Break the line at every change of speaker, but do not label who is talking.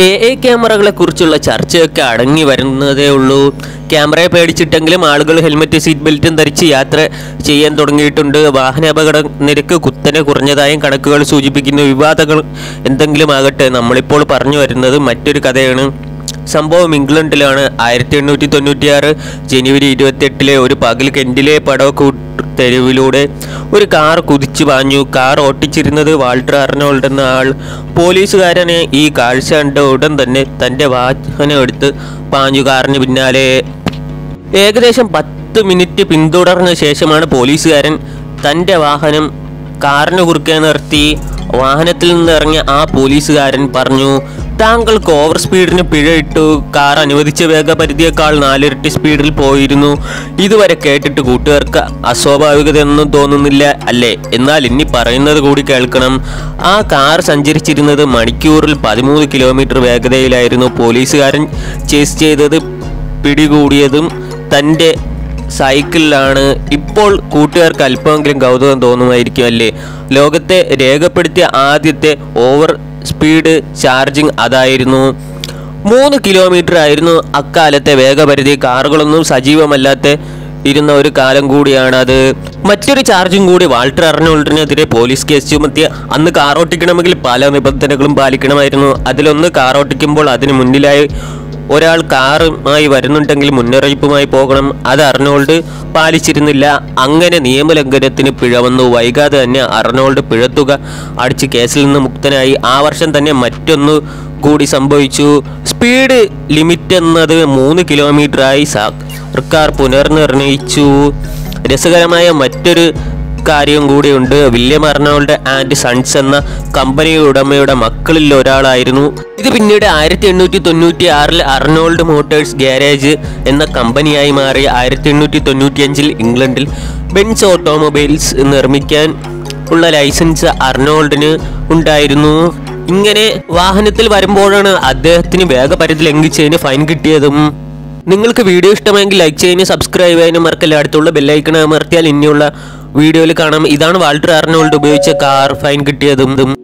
AI ക്യാമറകളെ കുറിച്ചുള്ള ചർച്ചയൊക്കെ അടങ്ങി വരുന്നതേ ഉള്ളൂ. ക്യാമറയെ പേടിച്ചിട്ടെങ്കിലും ആളുകൾ ഹെൽമെറ്റ് സീറ്റ് ബെൽറ്റും ധരിച്ച് യാത്ര ചെയ്യാൻ തുടങ്ങിയിട്ടുണ്ട്. വാഹന അപകട നിരക്ക് കുത്തനെ കുറഞ്ഞതായും കണക്കുകൾ സൂചിപ്പിക്കുന്ന വിവാദങ്ങൾ എന്തെങ്കിലും ആകട്ടെ, നമ്മളിപ്പോൾ പറഞ്ഞു വരുന്നത് മറ്റൊരു കഥയാണ്. സംഭവം ഇംഗ്ലണ്ടിലാണ്. 1896 ജനുവരി 28 ഒരു പകൽ കെന്റിലെ പടവക്കൂട്ട് തെരുവിലൂടെ ഒരു കാർ കുതിച്ചു പാഞ്ഞു. കാർ ഓട്ടിച്ചിരുന്നത് വാൾട്ടർ അർണോൾഡ് എന്ന ആൾ. പോലീസുകാരനെ ഈ കാഴ്ച കണ്ട ഉടൻ തന്നെ തൻ്റെ വാഹനം എടുത്ത് പാഞ്ഞു കാറിന് പിന്നാലെ. ഏകദേശം 10 മിനിറ്റ് പിന്തുടർന്ന ശേഷമാണ് പോലീസുകാരൻ തൻ്റെ വാഹനം കാറിന് കുറുക്കെ നിർത്തി. വാഹനത്തിൽ നിന്നിറങ്ങിയ ആ പോലീസുകാരൻ പറഞ്ഞു, താങ്കൾക്ക് ഓവർ സ്പീഡിന് പിഴ ഇട്ടു. കാർ അനുവദിച്ച വേഗപരിധിയേക്കാൾ 4 ഇരട്ടി സ്പീഡിൽ പോയിരുന്നു. ഇതുവരെ കേട്ടിട്ട് കൂട്ടുകാർക്ക് അസ്വാഭാവികതയൊന്നും തോന്നുന്നില്ല അല്ലേ? എന്നാൽ ഇനി പറയുന്നത് കൂടി കേൾക്കണം. ആ കാർ സഞ്ചരിച്ചിരുന്നത് മണിക്കൂറിൽ 13 കിലോമീറ്റർ വേഗതയിലായിരുന്നു. പോലീസുകാരൻ ചേസ് ചെയ്തത് പിടികൂടിയതും തൻ്റെ സൈക്കിളിലാണ്. ഇപ്പോൾ കൂട്ടുകാർക്ക് അല്പമെങ്കിലും കൗതുകം തോന്നുമായിരിക്കും അല്ലേ? ലോകത്തെ രേഖപ്പെടുത്തിയ ആദ്യത്തെ ഓവർ സ്പീഡ് ചാർജിങ് അതായിരുന്നു. 3 കിലോമീറ്റർ ആയിരുന്നു അക്കാലത്തെ വേഗപരിധി. കാറുകളൊന്നും സജീവമല്ലാത്ത ഇരുന്ന ഒരു കാലം കൂടിയാണ് അത്. മറ്റൊരു ചാർജും കൂടി. വാൾട്ടർ അർണോൾഡിനെതിരെ പോലീസ് കേസ് ചുമത്തിയ അന്ന് കാർ ഓട്ടിക്കണമെങ്കിൽ പല നിബന്ധനകളും പാലിക്കണമായിരുന്നു. അതിലൊന്ന്, കാർ ഓട്ടിക്കുമ്പോൾ അതിന് മുന്നിലായി ഒരാൾ കാറുമായി വരുന്നുണ്ടെങ്കിൽ മുന്നറിയിപ്പുമായി പോകണം. അത് അർണോൾഡ് പാലിച്ചിരുന്നില്ല. അങ്ങനെ നിയമലംഘനത്തിന് പിഴ വന്നു. വൈകാതെ തന്നെ അർണോൾഡ് പിഴത്തുക അടിച്ച് കേസിൽ നിന്ന് മുക്തനായി. ആ വർഷം തന്നെ മറ്റൊന്നു കൂടി സംഭവിച്ചു. സ്പീഡ് ലിമിറ്റ് എന്നത് 3 കിലോമീറ്ററായി സർക്കാർ പുനർനിർണയിച്ചു. രസകരമായ മറ്റൊരു കാര്യം കൂടിയുണ്ട്. വില്യം അർണോൾഡ് ആൻഡ് സൺസ് എന്ന കമ്പനിയുടെ ഉടമയുടെ മക്കളിൽ ഒരാളായിരുന്നു. ഇത് പിന്നീട് 1896 അർണോൾഡ് മോട്ടോഴ്സ് ഗാരേജ് എന്ന കമ്പനിയായി മാറി. 1895 ഇംഗ്ലണ്ടിൽ ബെൻസ് ഓട്ടോമൊബൈൽസ് നിർമ്മിക്കാൻ ഉള്ള ലൈസൻസ് അർണോൾഡിന് ഉണ്ടായിരുന്നു. ഇങ്ങനെ വാഹനത്തിൽ വരുമ്പോഴാണ് അദ്ദേഹത്തിന് വേഗപരിധി ലംഘിച്ചതിന് ഫൈൻ കിട്ടിയതും. നിങ്ങൾക്ക് വീഡിയോ ഇഷ്ടമെങ്കിൽ ലൈക്ക് ചെയ്യാനും സബ്സ്ക്രൈബ് ചെയ്യാനും മറക്കല്ല. അടുത്തുള്ള ബെല്ലൈക്കൺ അമർത്തിയാൽ ഇനിയുള്ള വീഡിയോയിൽ കാണാം. ഇതാണ് വാൾട്ടർ അർണോൾഡ് ഉപയോഗിച്ച കാർ ഫൈൻ കിട്ടിയതും.